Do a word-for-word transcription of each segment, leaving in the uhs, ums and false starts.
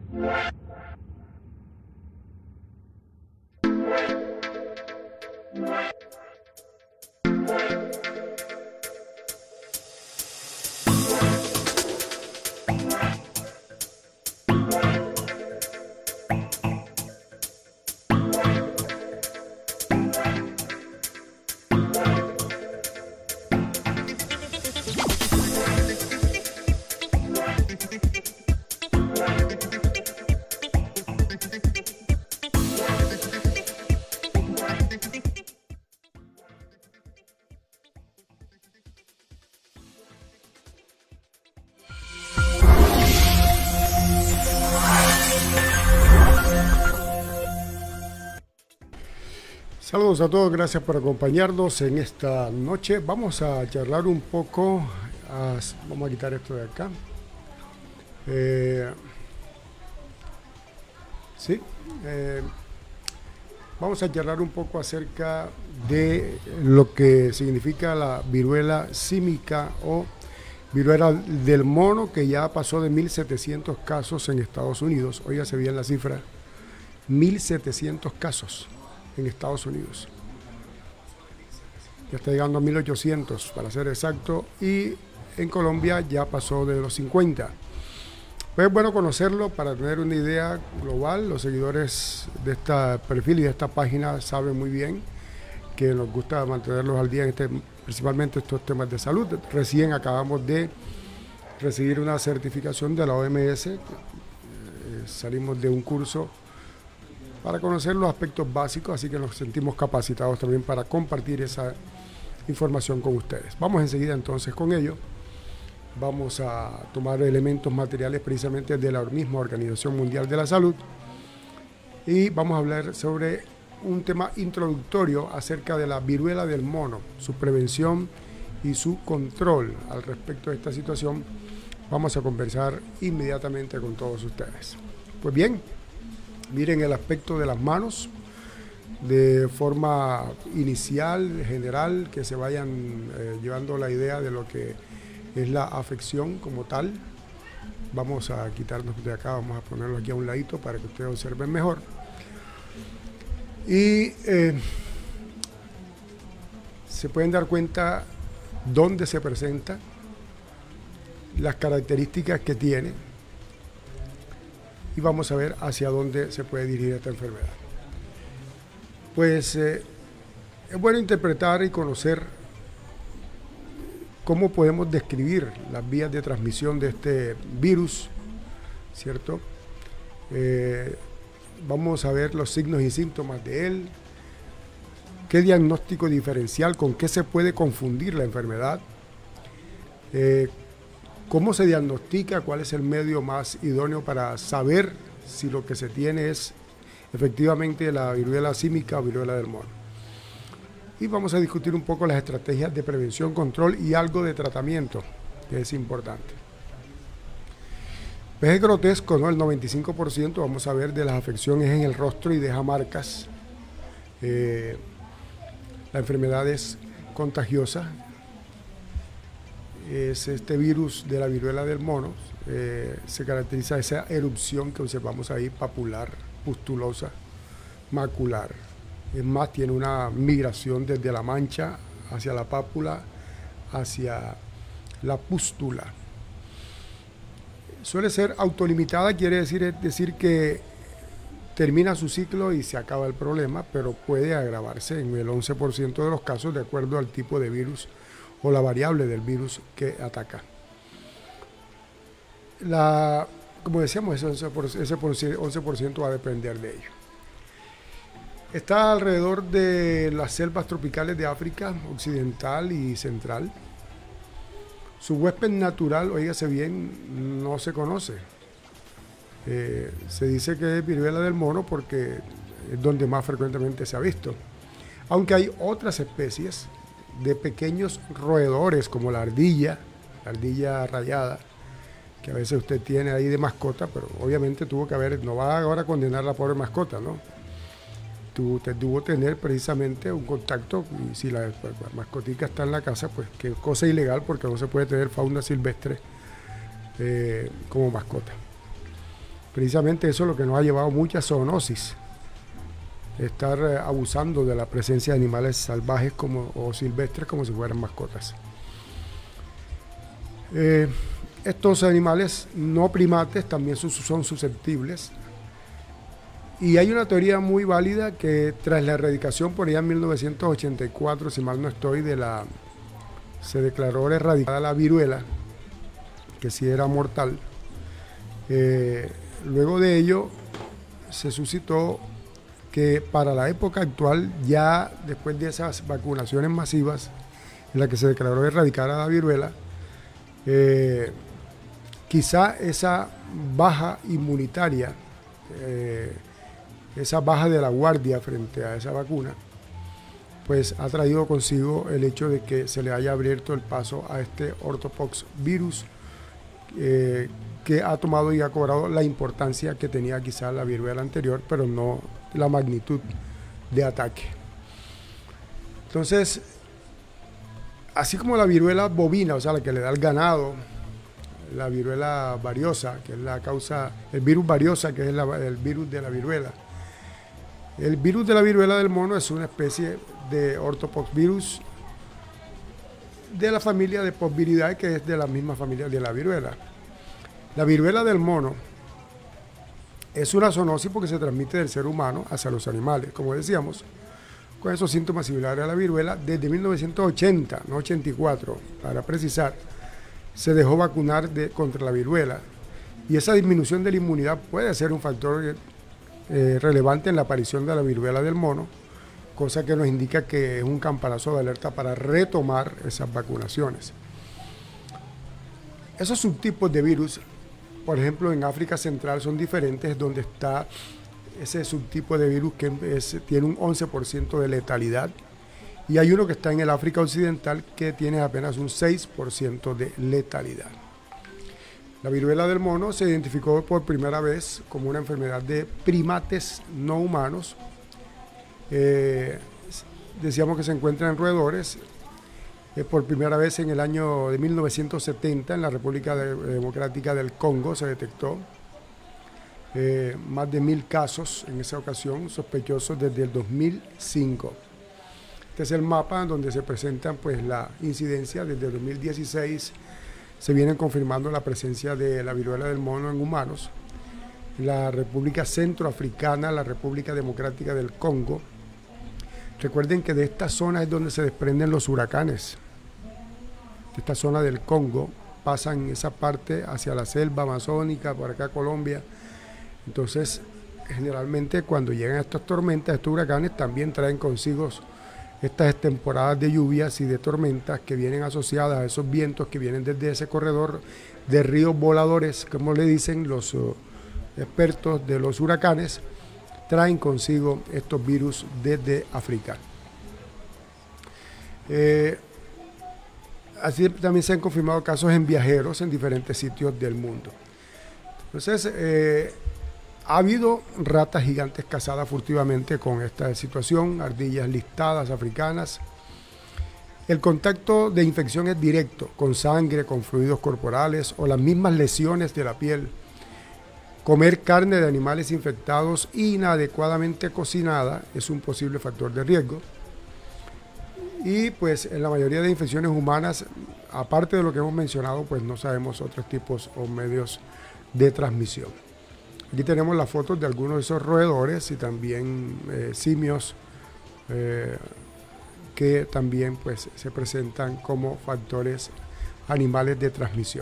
Saludos a todos, gracias por acompañarnos en esta noche. Vamos a charlar un poco, a, vamos a quitar esto de acá. Eh, sí, eh, vamos a charlar un poco acerca de lo que significa la viruela símica o viruela del mono, que ya pasó de mil setecientos casos en Estados Unidos. Óigase bien la cifra, mil setecientos casos en Estados Unidos. Ya está llegando a mil ochocientos para ser exacto, y en Colombia ya pasó de los cincuenta. Pues es bueno conocerlo para tener una idea global. Los seguidores de este perfil y de esta página saben muy bien que nos gusta mantenerlos al día en este, principalmente estos temas de salud. Recién acabamos de recibir una certificación de la O M S, eh, salimos de un curso para conocer los aspectos básicos, así que nos sentimos capacitados también para compartir esa información con ustedes. Vamos enseguida entonces con ello. Vamos a tomar elementos materiales precisamente de la misma Organización Mundial de la Salud y vamos a hablar sobre un tema introductorio acerca de la viruela del mono, su prevención y su control. Al respecto de esta situación vamos a conversar inmediatamente con todos ustedes. Pues bien, miren el aspecto de las manos de forma inicial, general, que se vayan eh, llevando la idea de lo que es la afección como tal. Vamos a quitarnos de acá, vamos a ponerlo aquí a un ladito para que ustedes observen mejor. Y eh, se pueden dar cuenta dónde se presenta, las características que tiene, y vamos a ver hacia dónde se puede dirigir esta enfermedad. Pues eh, es bueno interpretar y conocer cómo podemos describir las vías de transmisión de este virus, ¿cierto? Eh, vamos a ver los signos y síntomas de él, qué diagnóstico diferencial, con qué se puede confundir la enfermedad, eh, cómo se diagnostica, cuál es el medio más idóneo para saber si lo que se tiene es efectivamente la viruela símica o viruela del mono. Y vamos a discutir un poco las estrategias de prevención, control y algo de tratamiento, que es importante. Pues es grotesco, ¿no? El noventa y cinco por ciento, vamos a ver, de las afecciones en el rostro y deja marcas. Eh, la enfermedad es contagiosa. Es este virus de la viruela del mono, eh, se caracteriza esa erupción que observamos ahí, papular, pustulosa, macular. Es más, tiene una migración desde la mancha hacia la pápula, hacia la pústula. Suele ser autolimitada, quiere decir, es decir que termina su ciclo y se acaba el problema, pero puede agravarse en el once por ciento de los casos de acuerdo al tipo de virus o la variable del virus que ataca. La, como decíamos, ese once por ciento va a depender de ello. Está alrededor de las selvas tropicales de África occidental y central. Su huésped natural, óigase bien, no se conoce. Eh, se dice que es viruela del mono porque es donde más frecuentemente se ha visto. Aunque hay otras especies de pequeños roedores como la ardilla, la ardilla rayada, que a veces usted tiene ahí de mascota, pero obviamente tuvo que haber, no va ahora a condenar a la pobre mascota, ¿no? Usted tuvo que tener precisamente un contacto, y si la, la mascotica está en la casa, pues que cosa ilegal porque no se puede tener fauna silvestre eh, como mascota. precisamente eso es lo que nos ha llevado mucha zoonosis, estar eh, abusando de la presencia de animales salvajes como, o silvestres como si fueran mascotas. Eh, estos animales no primates también son, son susceptibles, y hay una teoría muy válida que tras la erradicación por allá en mil novecientos ochenta y cuatro, si mal no estoy, de la, se declaró erradicada la viruela, que sí era mortal. Eh, luego de ello se suscitó que para la época actual, ya después de esas vacunaciones masivas en las que se declaró erradicada la viruela, eh, quizá esa baja inmunitaria, eh, esa baja de la guardia frente a esa vacuna, pues ha traído consigo el hecho de que se le haya abierto el paso a este ortopox virus, eh, que ha tomado y ha cobrado la importancia que tenía quizá la viruela anterior, pero no la magnitud de ataque. Entonces, así como la viruela bovina, o sea, la que le da al ganado, la viruela variosa, que es la causa, el virus variosa, que es la, el virus de la viruela. El virus de la viruela del mono es una especie de ortopoxvirus de la familia de Poxviridae, que es de la misma familia de la viruela. La viruela del mono es una zoonosis porque se transmite del ser humano hacia los animales, como decíamos, con esos síntomas similares a la viruela. Desde mil novecientos ochenta, no ochenta y cuatro, para precisar, se dejó vacunar de, contra la viruela, y esa disminución de la inmunidad puede ser un factor eh, relevante en la aparición de la viruela del mono, cosa que nos indica que es un campanazo de alerta para retomar esas vacunaciones. Esos subtipos de virus, por ejemplo, en África Central son diferentes, donde está ese subtipo de virus que es, tiene un once por ciento de letalidad, y hay uno que está en el África Occidental que tiene apenas un seis por ciento de letalidad. La viruela del mono se identificó por primera vez como una enfermedad de primates no humanos. Eh, decíamos que se encuentra en roedores. Eh, por primera vez en el año de mil novecientos setenta en la República de, Democrática del Congo se detectó eh, más de mil casos en esa ocasión, sospechosos desde el dos mil cinco. Este es el mapa donde se presentan pues la incidencia. Desde el dos mil dieciséis se vienen confirmando la presencia de la viruela del mono en humanos. La República Centroafricana, la República Democrática del Congo. Recuerden que de esta zona es donde se desprenden los huracanes. De esta zona del Congo pasan esa parte hacia la selva amazónica, por acá Colombia. Entonces, generalmente cuando llegan estas tormentas, estos huracanes también traen consigo estas temporadas de lluvias y de tormentas que vienen asociadas a esos vientos que vienen desde ese corredor de ríos voladores, como le dicen los uh, expertos de los huracanes, traen consigo estos virus desde África. Eh, así también se han confirmado casos en viajeros en diferentes sitios del mundo. Entonces, eh, ha habido ratas gigantes cazadas furtivamente con esta situación, ardillas listadas africanas. El contacto de infección es directo, con sangre, con fluidos corporales o las mismas lesiones de la piel. Comer carne de animales infectados inadecuadamente cocinada es un posible factor de riesgo. Y pues en la mayoría de infecciones humanas, aparte de lo que hemos mencionado, pues no sabemos otros tipos o medios de transmisión. Aquí tenemos las fotos de algunos de esos roedores y también eh, simios eh, que también pues, se presentan como factores animales de transmisión.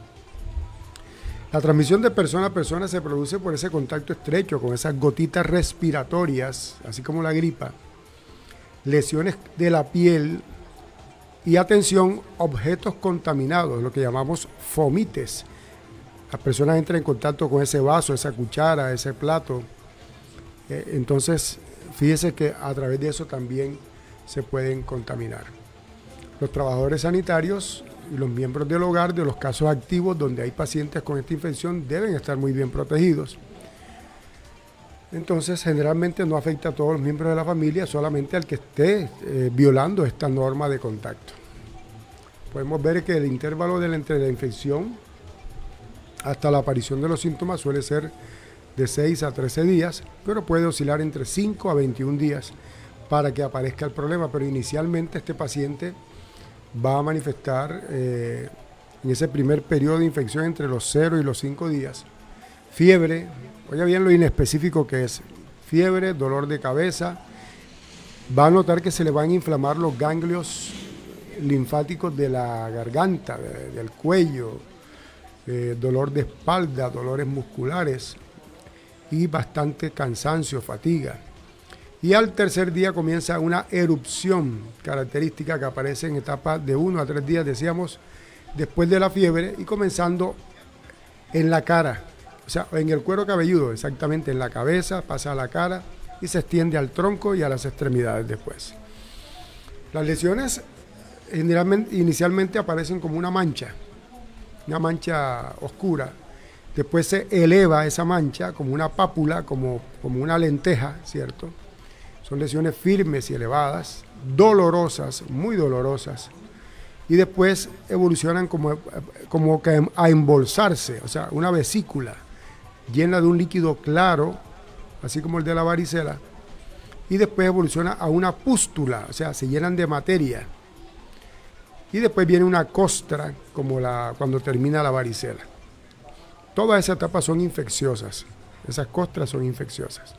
La transmisión de persona a persona se produce por ese contacto estrecho con esas gotitas respiratorias, así como la gripa, lesiones de la piel y, atención, objetos contaminados, lo que llamamos fomites. Las personas entran en contacto con ese vaso, esa cuchara, ese plato. Eh, entonces, fíjese que a través de eso también se pueden contaminar. Los trabajadores sanitarios y los miembros del hogar de los casos activos donde hay pacientes con esta infección deben estar muy bien protegidos. Entonces, generalmente no afecta a todos los miembros de la familia, solamente al que esté eh, violando esta norma de contacto. Podemos ver que el intervalo de la, entre la infección hasta la aparición de los síntomas suele ser de seis a trece días, pero puede oscilar entre cinco a veintiún días para que aparezca el problema. Pero inicialmente este paciente va a manifestar eh, en ese primer periodo de infección entre los cero y los cinco días fiebre, oiga bien lo inespecífico que es, fiebre, dolor de cabeza, va a notar que se le van a inflamar los ganglios linfáticos de la garganta, de, del cuello, eh, dolor de espalda, dolores musculares y bastante cansancio, fatiga. Y al tercer día comienza una erupción característica que aparece en etapas de uno a tres días, decíamos, después de la fiebre y comenzando en la cara, o sea, en el cuero cabelludo, exactamente en la cabeza, pasa a la cara y se extiende al tronco y a las extremidades después. Las lesiones generalmente, inicialmente aparecen como una mancha, una mancha oscura. Después se eleva esa mancha como una pápula, como, como una lenteja, ¿cierto? Son lesiones firmes y elevadas, dolorosas, muy dolorosas. Y después evolucionan como, como que a embolsarse, o sea, una vesícula llena de un líquido claro, así como el de la varicela, y después evoluciona a una pústula, o sea, se llenan de materia. Y después viene una costra, como la, cuando termina la varicela. Todas esas etapas son infecciosas, esas costras son infecciosas.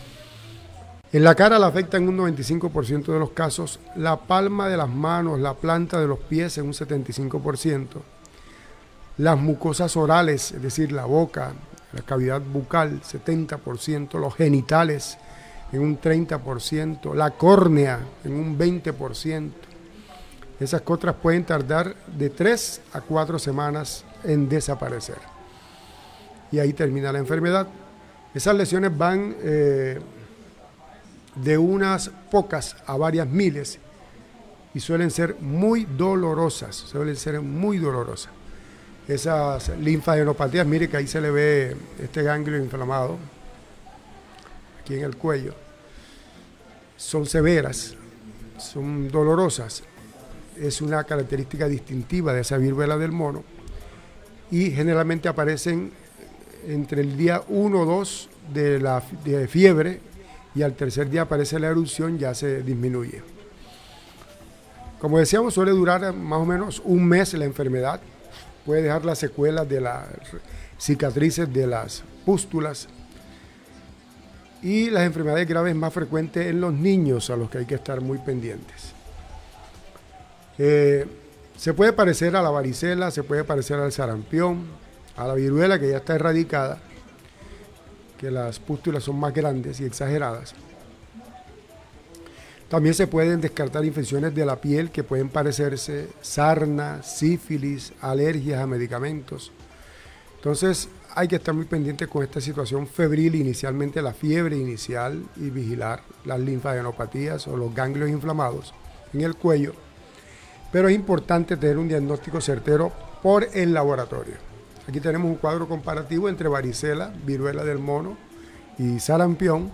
En la cara la afecta en un noventa y cinco por ciento de los casos, la palma de las manos, la planta de los pies en un setenta y cinco por ciento, las mucosas orales, es decir, la boca, la cavidad bucal, setenta por ciento, los genitales en un treinta por ciento, la córnea en un veinte por ciento. Esas costras pueden tardar de tres a cuatro semanas en desaparecer. Y ahí termina la enfermedad. Esas lesiones van eh, de unas pocas a varias miles y suelen ser muy dolorosas, suelen ser muy dolorosas. Esas linfadenopatías, mire que ahí se le ve este ganglio inflamado, aquí en el cuello, son severas, son dolorosas. Es una característica distintiva de esa viruela del mono y generalmente aparecen entre el día uno o dos de la de fiebre y al tercer día aparece la erupción, ya se disminuye. Como decíamos, suele durar más o menos un mes la enfermedad, puede dejar las secuelas de las cicatrices de las pústulas y las enfermedades graves más frecuentes en los niños, a los que hay que estar muy pendientes. Eh, se puede parecer a la varicela, se puede parecer al sarampión, a la viruela que ya está erradicada, que las pústulas son más grandes y exageradas. También se pueden descartar infecciones de la piel que pueden parecerse sarna, sífilis, alergias a medicamentos. Entonces hay que estar muy pendiente con esta situación febril, inicialmente la fiebre inicial y vigilar las linfadenopatías o los ganglios inflamados en el cuello. Pero es importante tener un diagnóstico certero por el laboratorio. Aquí tenemos un cuadro comparativo entre varicela, viruela del mono y sarampión.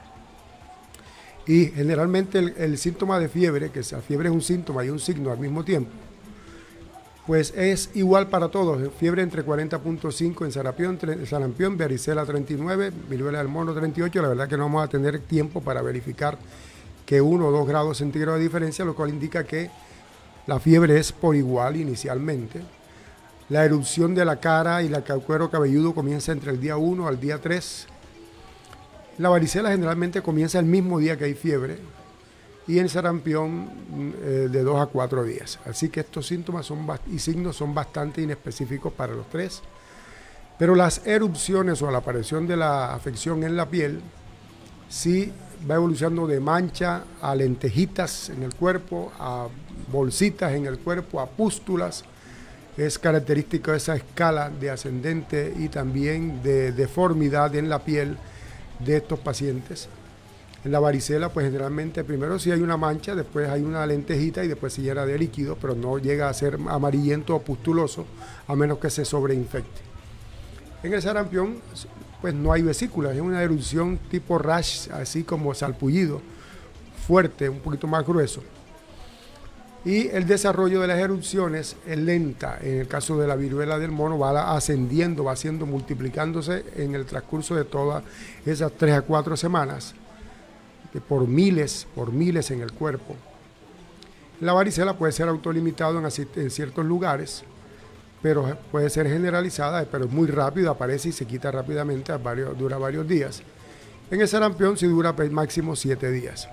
Y generalmente el, el síntoma de fiebre, que la fiebre es un síntoma y un signo al mismo tiempo, pues es igual para todos. Fiebre entre cuarenta punto cinco en sarampión, sarampión, varicela treinta y nueve, viruela del mono treinta y ocho. La verdad que no vamos a tener tiempo para verificar que uno o dos grados centígrados de diferencia, lo cual indica que la fiebre es por igual inicialmente. La erupción de la cara y el cuero cabelludo comienza entre el día uno al día tres. La varicela generalmente comienza el mismo día que hay fiebre y el sarampión eh, de dos a cuatro días. Así que estos síntomas son y signos son bastante inespecíficos para los tres. Pero las erupciones o la aparición de la afección en la piel sí va evolucionando de mancha a lentejitas en el cuerpo, a bolsitas en el cuerpo, a pústulas. Es característica esa escala de ascendente y también de deformidad en la piel de estos pacientes. En la varicela, pues generalmente primero sí hay una mancha, después hay una lentejita y después se llena de líquido, pero no llega a ser amarillento o pustuloso, a menos que se sobreinfecte. En el sarampión, pues no hay vesículas, es una erupción tipo rash, así como salpullido, fuerte, un poquito más grueso. Y el desarrollo de las erupciones es lenta. En el caso de la viruela del mono va ascendiendo, va haciendo, multiplicándose en el transcurso de todas esas tres a cuatro semanas, por miles, por miles en el cuerpo. La varicela puede ser autolimitado en, en ciertos lugares, pero puede ser generalizada, pero es muy rápido, aparece y se quita rápidamente, varios, dura varios días. En el sarampión sí dura máximo siete días.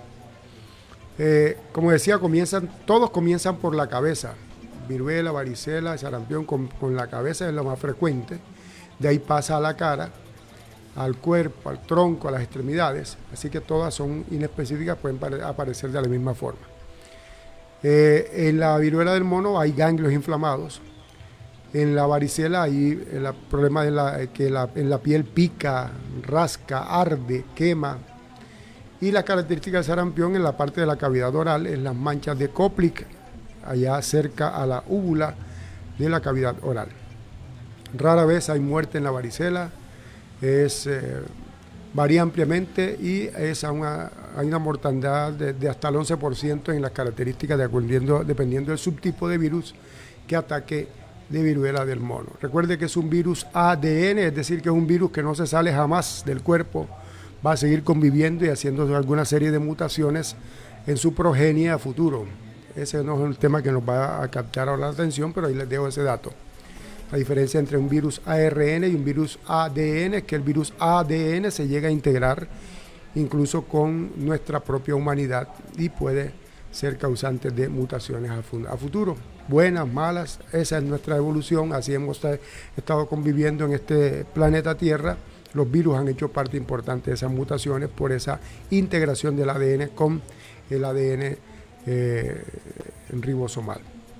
Eh, como decía, comienzan, todos comienzan por la cabeza. Viruela, varicela, sarampión con, con la cabeza es lo más frecuente. De ahí pasa a la cara, al cuerpo, al tronco, a las extremidades. Así que todas son inespecíficas, pueden aparecer de la misma forma. Eh, en la viruela del mono hay ganglios inflamados. En la varicela hay el problema de la, que la, en la piel pica, rasca, arde, quema. Y la característica del sarampión en la parte de la cavidad oral, en las manchas de Koplik, allá cerca a la úvula de la cavidad oral. Rara vez hay muerte en la varicela, es, eh, varía ampliamente y es una, hay una mortandad de, de hasta el once por ciento en las características dependiendo, dependiendo del subtipo de virus que ataque de viruela del mono. Recuerde que es un virus A D N, es decir, que es un virus que no se sale jamás del cuerpo, va a seguir conviviendo y haciendo alguna serie de mutaciones en su progenie a futuro. Ese no es el tema que nos va a captar ahora la atención, pero ahí les dejo ese dato. La diferencia entre un virus A R N y un virus A D N es que el virus A D N se llega a integrar incluso con nuestra propia humanidad y puede ser causante de mutaciones a futuro. Buenas, malas, esa es nuestra evolución, así hemos estado conviviendo en este planeta Tierra. Los virus han hecho parte importante de esas mutaciones por esa integración del A D N con el A D N eh, ribosomal.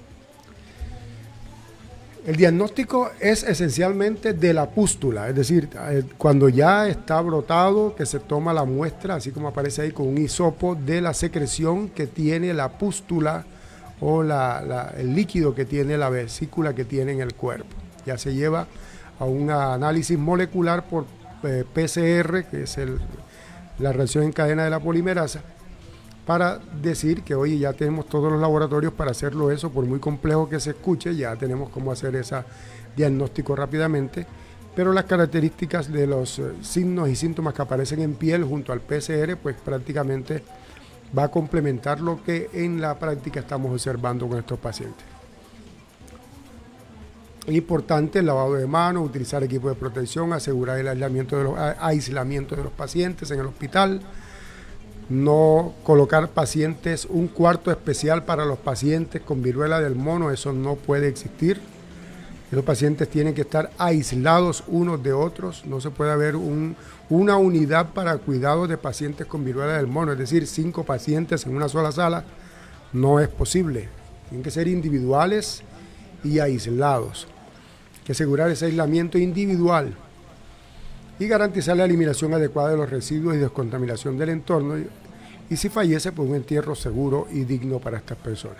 El diagnóstico es esencialmente de la pústula, es decir, cuando ya está brotado, que se toma la muestra, así como aparece ahí con un hisopo, de la secreción que tiene la pústula o la, la, el líquido que tiene la vesícula que tiene en el cuerpo. Ya se lleva a un análisis molecular por P C R, que es el, la reacción en cadena de la polimerasa, para decir que oye, ya tenemos todos los laboratorios para hacerlo eso, por muy complejo que se escuche, ya tenemos cómo hacer ese diagnóstico rápidamente, pero las características de los signos y síntomas que aparecen en piel junto al P C R, pues prácticamente va a complementar lo que en la práctica estamos observando con estos pacientes. Importante el lavado de manos, utilizar equipo de protección, asegurar el aislamiento de los, aislamiento de los pacientes en el hospital, no colocar pacientes, un cuarto especial para los pacientes con viruela del mono, eso no puede existir. Los pacientes tienen que estar aislados unos de otros, no se puede haber un, una unidad para cuidado de pacientes con viruela del mono, es decir, cinco pacientes en una sola sala, no es posible. Tienen que ser individuales y aislados. Hay que asegurar ese aislamiento individual y garantizar la eliminación adecuada de los residuos y descontaminación del entorno, y, y si fallece, pues un entierro seguro y digno para estas personas.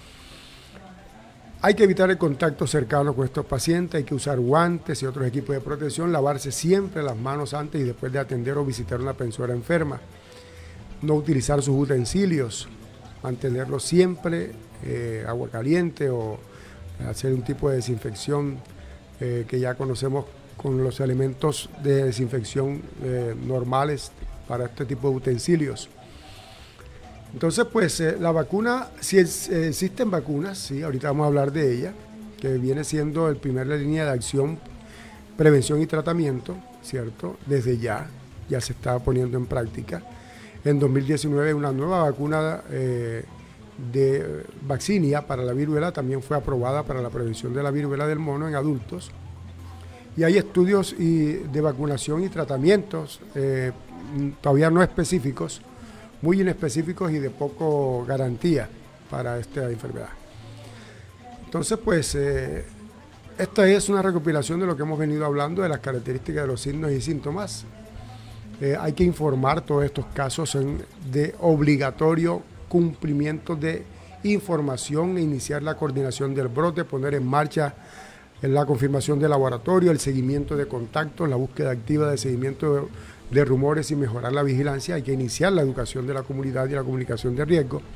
Hay que evitar el contacto cercano con estos pacientes, hay que usar guantes y otros equipos de protección, lavarse siempre las manos antes y después de atender o visitar a una persona enferma, no utilizar sus utensilios, mantenerlos siempre, eh, agua caliente o hacer un tipo de desinfección eh, que ya conocemos con los elementos de desinfección eh, normales para este tipo de utensilios. Entonces, pues eh, la vacuna, si es, eh, existen vacunas, sí, ahorita vamos a hablar de ella, que viene siendo el primer línea de acción, prevención y tratamiento, ¿cierto? Desde ya, ya se está poniendo en práctica. En dos mil diecinueve una nueva vacuna eh, de vaccinia para la viruela también fue aprobada para la prevención de la viruela del mono en adultos. Y hay estudios y, de vacunación y tratamientos eh, todavía no específicos, muy inespecíficos y de poco garantía para esta enfermedad. Entonces, pues, eh, esta es una recopilación de lo que hemos venido hablando, de las características de los signos y síntomas. Eh, hay que informar todos estos casos en, de obligatorio cumplimiento de información e iniciar la coordinación del brote, poner en marcha la confirmación de laboratorio, el seguimiento de contactos, la búsqueda activa de seguimiento de, de rumores y mejorar la vigilancia. Hay que iniciar la educación de la comunidad y la comunicación de riesgo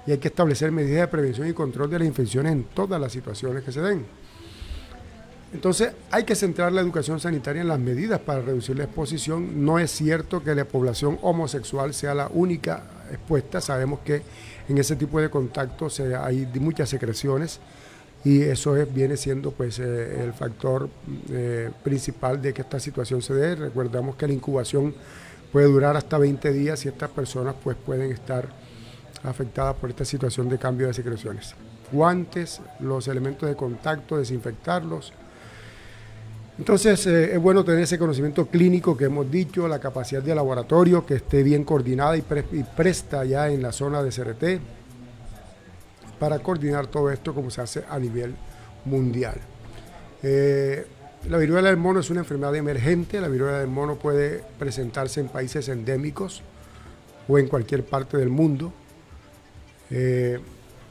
y hay que establecer medidas de prevención y control de las infecciones en todas las situaciones que se den. Entonces hay que centrar la educación sanitaria en las medidas para reducir la exposición. No es cierto que la población homosexual sea la única expuesta, sabemos que en ese tipo de contacto se, hay muchas secreciones y eso es, viene siendo pues eh, el factor eh, principal de que esta situación se dé. Recordamos que la incubación puede durar hasta veinte días y estas personas pues pueden estar afectadas por esta situación de cambio de secreciones. Guantes, los elementos de contacto, desinfectarlos. Entonces eh, es bueno tener ese conocimiento clínico que hemos dicho, la capacidad de laboratorio que esté bien coordinada y, pre y presta ya en la zona de C R T para coordinar todo esto como se hace a nivel mundial. Eh, la viruela del mono es una enfermedad emergente. La viruela del mono puede presentarse en países endémicos o en cualquier parte del mundo. Eh,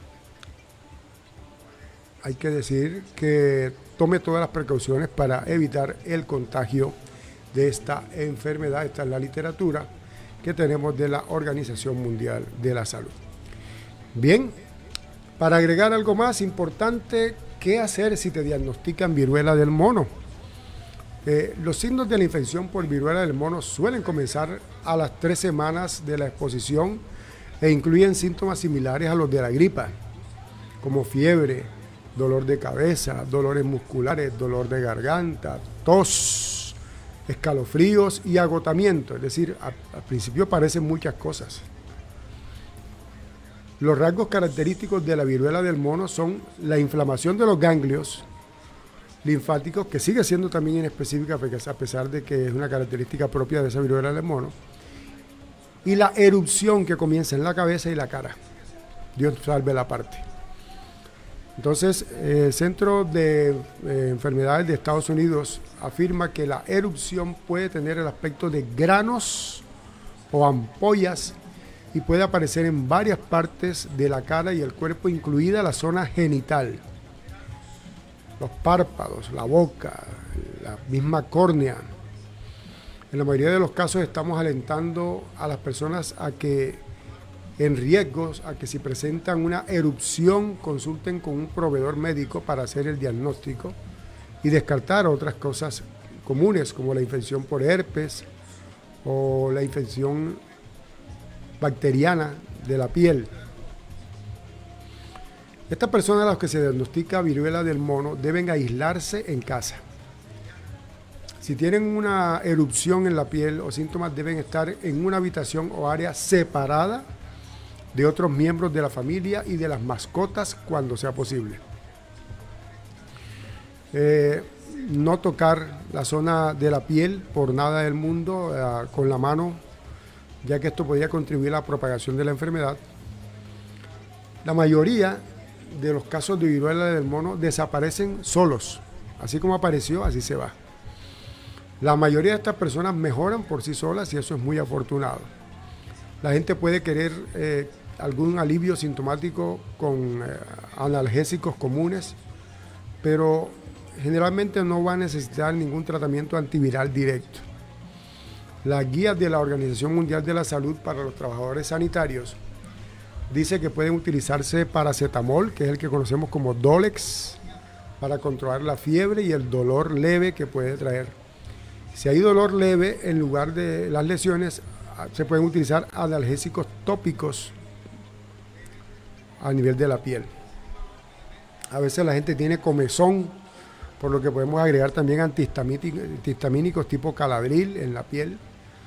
hay que decir que tome todas las precauciones para evitar el contagio de esta enfermedad. Esta es la literatura que tenemos de la Organización Mundial de la Salud. Bien, para agregar algo más importante, ¿qué hacer si te diagnostican viruela del mono? Eh, los signos de la infección por viruela del mono suelen comenzar a las tres semanas de la exposición e incluyen síntomas similares a los de la gripa, como fiebre, dolor de cabeza, dolores musculares, dolor de garganta, tos, escalofríos y agotamiento. Es decir, al principio parecen muchas cosas. Los rasgos característicos de la viruela del mono son la inflamación de los ganglios linfáticos, que sigue siendo también inespecífica a pesar de que es una característica propia de esa viruela del mono, y la erupción que comienza en la cabeza y la cara. Dios salve la parte. Entonces, el eh, Centro de eh, Enfermedades de Estados Unidos afirma que la erupción puede tener el aspecto de granos o ampollas y puede aparecer en varias partes de la cara y el cuerpo, incluida la zona genital, los párpados, la boca, la misma córnea. En la mayoría de los casos estamos alentando a las personas a que en riesgos, a que si presentan una erupción consulten con un proveedor médico para hacer el diagnóstico y descartar otras cosas comunes como la infección por herpes o la infección bacteriana de la piel. Estas personas a las que se diagnostica viruela del mono deben aislarse en casa. Si tienen una erupción en la piel o síntomas, deben estar en una habitación o área separada de otros miembros de la familia y de las mascotas cuando sea posible. Eh, no tocar la zona de la piel por nada del mundo eh, con la mano, ya que esto podría contribuir a la propagación de la enfermedad. La mayoría de los casos de viruela del mono desaparecen solos, así como apareció, así se va. La mayoría de estas personas mejoran por sí solas y eso es muy afortunado. La gente puede querer eh, algún alivio sintomático con eh, analgésicos comunes, pero generalmente no va a necesitar ningún tratamiento antiviral directo. Las guías de la Organización Mundial de la Salud para los trabajadores sanitarios dice que pueden utilizarse paracetamol, que es el que conocemos como Dolex, para controlar la fiebre y el dolor leve que puede traer. Si hay dolor leve, en lugar de las lesiones, se pueden utilizar analgésicos tópicos a nivel de la piel. A veces la gente tiene comezón, por lo que podemos agregar también antihistamínicos tipo Caladril en la piel.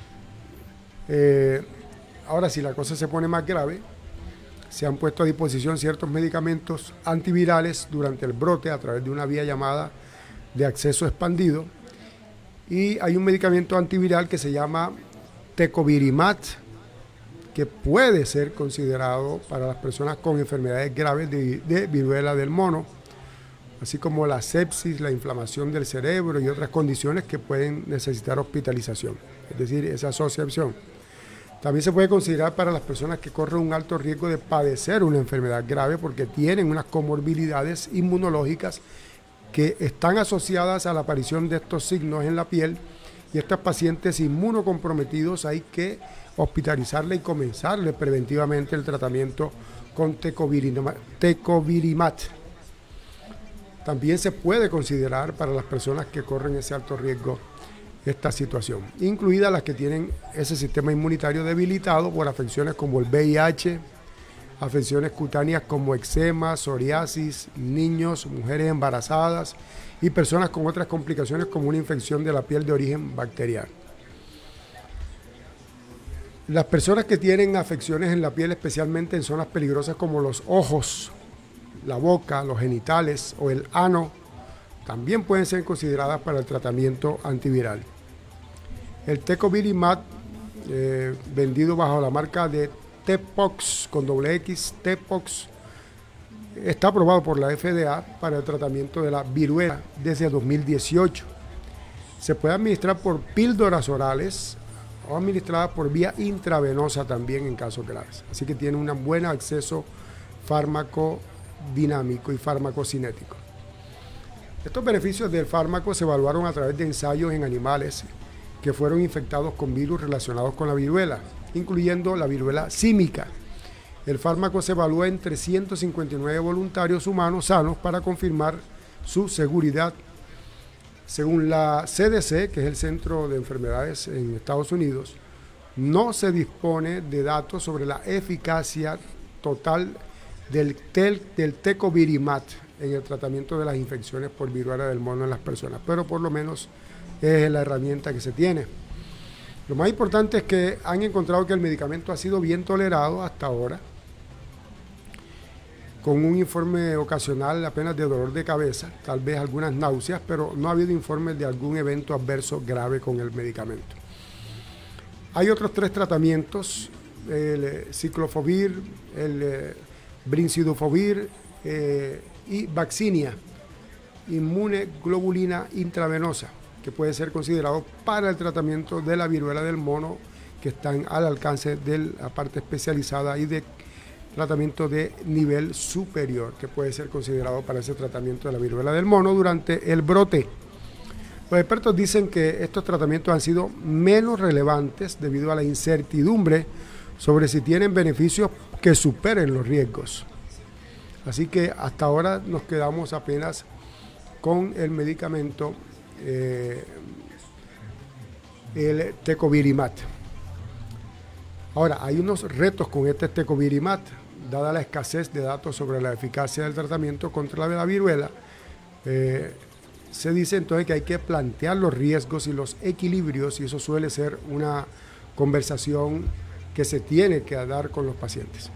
Eh, ahora, si la cosa se pone más grave, se han puesto a disposición ciertos medicamentos antivirales durante el brote a través de una vía llamada de acceso expandido. Y hay un medicamento antiviral que se llama Tecovirimat, que puede ser considerado para las personas con enfermedades graves de, de viruela del mono, así como la sepsis, la inflamación del cerebro y otras condiciones que pueden necesitar hospitalización, es decir, esa asociación. También se puede considerar para las personas que corren un alto riesgo de padecer una enfermedad grave porque tienen unas comorbilidades inmunológicas que están asociadas a la aparición de estos signos en la piel y a estos pacientes inmunocomprometidos hay que hospitalizarle y comenzarle preventivamente el tratamiento con tecovirimat. También se puede considerar para las personas que corren ese alto riesgo esta situación, incluidas las que tienen ese sistema inmunitario debilitado por afecciones como el V I H, afecciones cutáneas como eczema, psoriasis, niños, mujeres embarazadas y personas con otras complicaciones como una infección de la piel de origen bacteriano. Las personas que tienen afecciones en la piel, especialmente en zonas peligrosas como los ojos, la boca, los genitales o el ano, también pueden ser consideradas para el tratamiento antiviral. El tecovirimat, eh, vendido bajo la marca de T-Pox con doble X, T-Pox, está aprobado por la F D A para el tratamiento de la viruela desde dos mil dieciocho. Se puede administrar por píldoras orales o administrada por vía intravenosa también en casos graves. Así que tiene un buen acceso farmacodinámico y farmacocinético. Estos beneficios del fármaco se evaluaron a través de ensayos en animales que fueron infectados con virus relacionados con la viruela, incluyendo la viruela símica. El fármaco se evaluó en trescientos cincuenta y nueve voluntarios humanos sanos para confirmar su seguridad. Según la C D C, que es el Centro de Enfermedades en Estados Unidos, no se dispone de datos sobre la eficacia total del, tel, del tecovirimat en el tratamiento de las infecciones por viruela del mono en las personas, pero por lo menos es la herramienta que se tiene. Lo más importante es que han encontrado que el medicamento ha sido bien tolerado hasta ahora, con un informe ocasional apenas de dolor de cabeza, tal vez algunas náuseas, pero no ha habido informes de algún evento adverso grave con el medicamento. Hay otros tres tratamientos, el ciclofovir, el brincidofovir eh, y vaccinia, inmunoglobulina intravenosa, que puede ser considerado para el tratamiento de la viruela del mono, que están al alcance de la parte especializada y de tratamiento de nivel superior, que puede ser considerado para ese tratamiento de la viruela del mono durante el brote. Los expertos dicen que estos tratamientos han sido menos relevantes debido a la incertidumbre sobre si tienen beneficios que superen los riesgos. Así que hasta ahora nos quedamos apenas con el medicamento eh, el tecovirimat. Ahora, hay unos retos con este tecovirimat, dada la escasez de datos sobre la eficacia del tratamiento contra la viruela. Eh, se dice entonces que hay que plantear los riesgos y los equilibrios, y eso suele ser una conversación que se tiene que dar con los pacientes.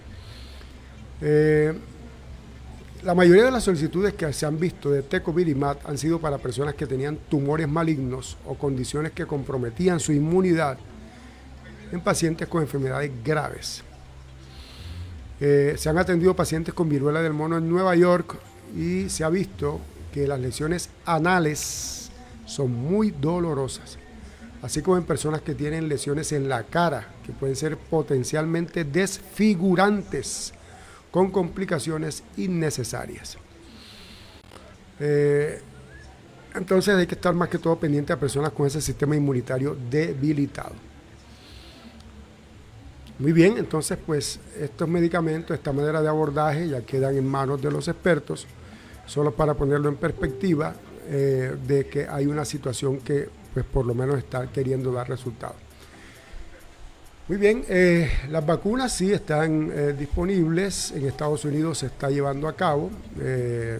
Eh, la mayoría de las solicitudes que se han visto de tecovirimat han sido para personas que tenían tumores malignos o condiciones que comprometían su inmunidad en pacientes con enfermedades graves. Eh, se han atendido pacientes con viruela del mono en Nueva York y se ha visto que las lesiones anales son muy dolorosas, así como en personas que tienen lesiones en la cara, que pueden ser potencialmente desfigurantes, con complicaciones innecesarias. Eh, entonces hay que estar más que todo pendiente a personas con ese sistema inmunitario debilitado. Muy bien, entonces pues estos medicamentos, esta manera de abordaje ya quedan en manos de los expertos, solo para ponerlo en perspectiva eh, de que hay una situación que pues por lo menos está queriendo dar resultados. Muy bien, eh, las vacunas sí están eh, disponibles, en Estados Unidos se está llevando a cabo eh,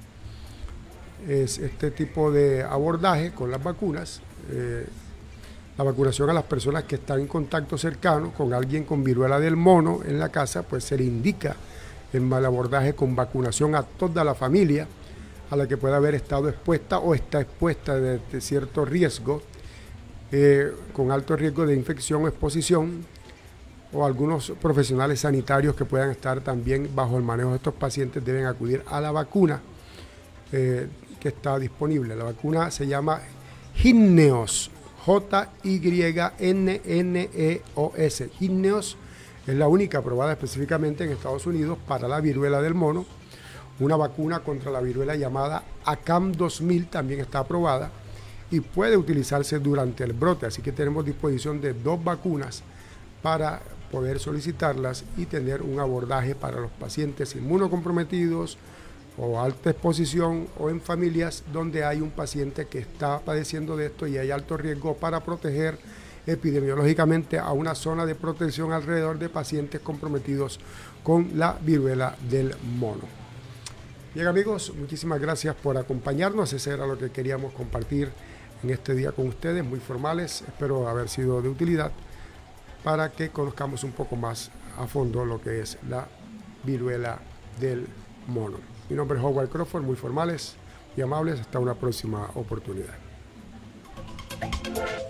es este tipo de abordaje con las vacunas, eh, la vacunación a las personas que están en contacto cercano con alguien con viruela del mono en la casa, pues se le indica el mal abordaje con vacunación a toda la familia a la que pueda haber estado expuesta o está expuesta de, de cierto riesgo, Eh, con alto riesgo de infección o exposición, o algunos profesionales sanitarios que puedan estar también bajo el manejo de estos pacientes deben acudir a la vacuna eh, que está disponible. La vacuna se llama Jynneos, J Y N N E O S. Jynneos es la única aprobada específicamente en Estados Unidos para la viruela del mono. Una vacuna contra la viruela llamada ACAM dos mil también está aprobada. y puede utilizarse durante el brote. Así que tenemos disposición de dos vacunas para poder solicitarlas y tener un abordaje para los pacientes inmunocomprometidos o alta exposición o en familias donde hay un paciente que está padeciendo de esto y hay alto riesgo, para proteger epidemiológicamente a una zona de protección alrededor de pacientes comprometidos con la viruela del mono. Bien amigos, muchísimas gracias por acompañarnos. Ese era lo que queríamos compartir en este día con ustedes, muy formales. Espero haber sido de utilidad para que conozcamos un poco más a fondo lo que es la viruela del mono. Mi nombre es Howard Crawford, muy formales y amables. Hasta una próxima oportunidad.